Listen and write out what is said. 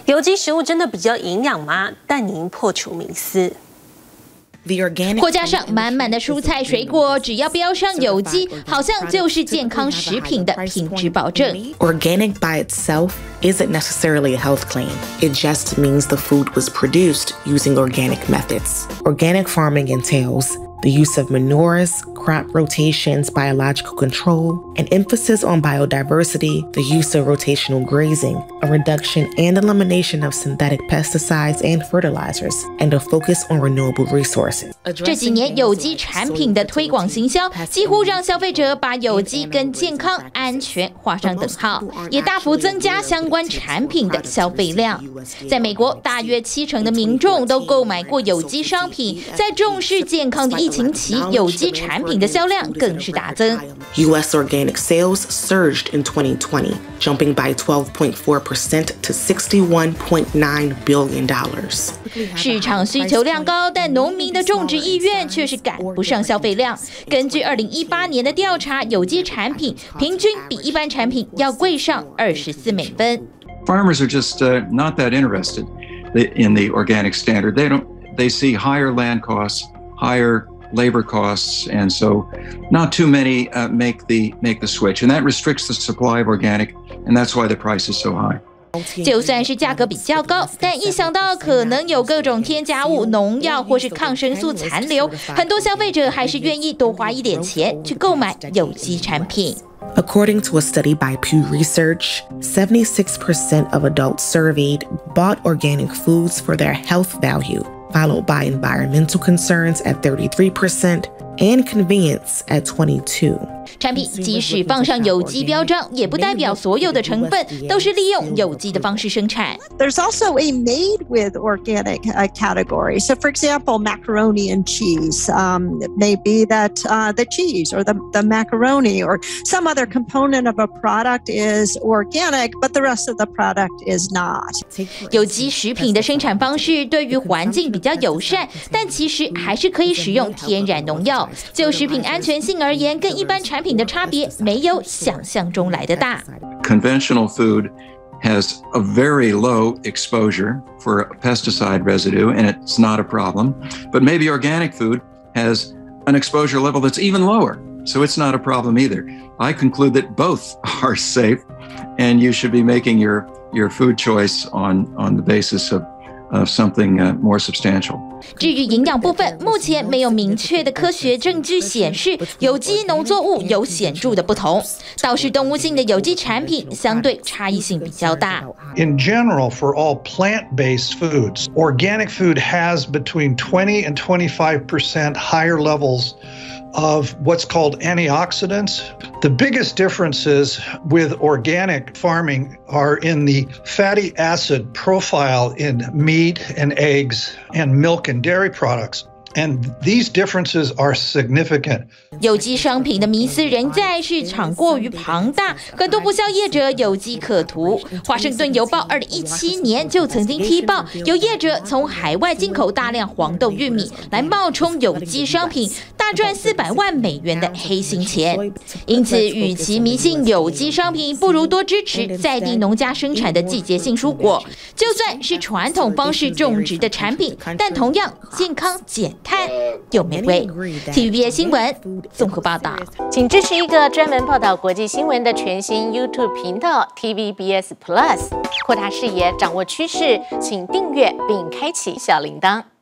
有机食物真的比较营养吗？带您破除迷思。 货架上满满的蔬菜水果，只要标上有机，好像就是健康食品的品质保证。 Organic by itself isn't necessarily a health claim. It just means the food was produced using organic methods. Organic farming entails the use of manures, crop rotations, biological control, an emphasis on biodiversity, the use of rotational grazing, a reduction and elimination of synthetic pesticides and fertilizers, and a focus on renewable resources. 这几年有机产品的推广行销，几乎让消费者把有机跟健康、安全画上等号，也大幅增加相关产品的消费量。在美国，大约70%的民众都购买过有机商品，在重视健康的疫情期，有机产品的销量更是大增。 U.S. organic sales surged in 2020, jumping by 12.4% to $61.9 billion. 市场需求量高，但农民的种植意愿却是赶不上消费量。根据2018年的调查，有机产品平均比一般产品要贵上24美分。 Farmers are just not that interested in the organic standard. They see higher land costs, higher labor costs, and so not too many make the switch, and that restricts the supply of organic, and that's why the price is so high. 就算是价格比较高，但一想到可能有各种添加物、农药或是抗生素残留，很多消费者还是愿意多花一点钱去购买有机产品。 According to a study by Pew Research, 76% of adults surveyed bought organic foods for their health value, followed by environmental concerns at 33% and convenience at 22%. 产品即使放上有机标章，也不代表所有的成分都是利用有机的方式生产。 There's also a made with organic category. So, for example, macaroni and cheese. It may be that the cheese or the macaroni or some other component of a product is organic, but the rest of the product is not. 有机食品的生产方式对于环境比较友善，但其实还是可以使用天然农药。就食品安全性而言，跟一般产品的差别没有想象中来的大。 Conventional food has a very low exposure for pesticide residue, and it's not a problem. But maybe organic food has an exposure level that's even lower, so it's not a problem either. I conclude that both are safe, and you should be making your food choice on the basis of something more substantial. 至于营养部分，目前没有明确的科学证据显示有机农作物有显著的不同，倒是动物性的有机产品相对差异性比较大。 In general, for all plant-based foods, organic food has between 20 and 25% higher levels of what's called antioxidants. The biggest differences with organic farming are in the fatty acid profile in meat and eggs and milk and dairy products. And these differences are significant. 有机商品的迷思仍在，市场过于庞大，很多不肖业者有机可图。华盛顿邮报2017年就曾经踢爆，有业者从海外进口大量黄豆、玉米来冒充有机商品，大赚400万美元的黑心钱。因此，与其迷信有机商品，不如多支持在地农家生产的季节性蔬果。就算是传统方式种植的产品，但同样健康简单又美味。TVBS 新闻综合报道， 请支持一个专门报道国际新闻的全新 YouTube 频道 TVBS Plus， 扩大视野，掌握趋势，请订阅并开启小铃铛。